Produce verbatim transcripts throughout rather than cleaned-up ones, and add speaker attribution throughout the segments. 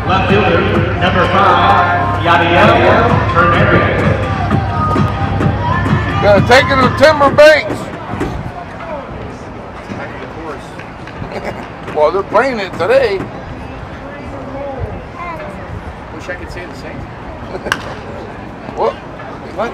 Speaker 1: Left fielder, number five, Yadiel Hernandez.
Speaker 2: Gotta take it to Timber Banks. Well, they're playing it today.
Speaker 3: Wish I could say the same.
Speaker 2: What? What?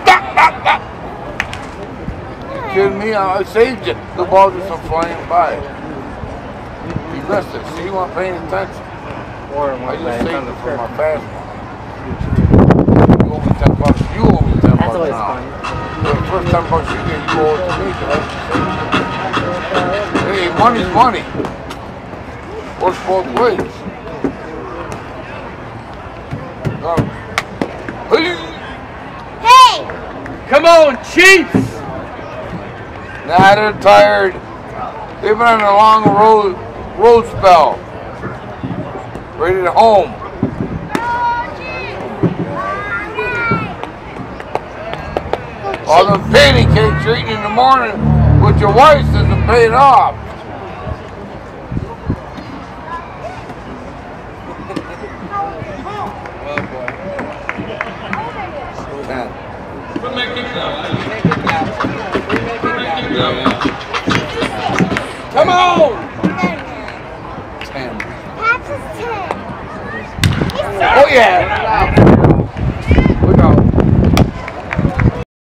Speaker 2: You kidding me? I saved you. The ball just went flying by. You missed it. See, you weren't paying attention. I just saved it for my fast one. You owe me ten bucks. You owe me ten bucks now. The first ten bucks you get, you owe it to me. Hey, money's money. Works both ways. Um, hey!
Speaker 4: Hey!
Speaker 3: Come on, Chiefs!
Speaker 2: Nah, they're tired. They've been on a long road road spell. Ready to home. All them panty cakes you're eating in the morning with your wife isn't paid off. Ten.
Speaker 3: Come on!
Speaker 2: Ten.
Speaker 4: Pat's is ten.
Speaker 2: Oh yeah.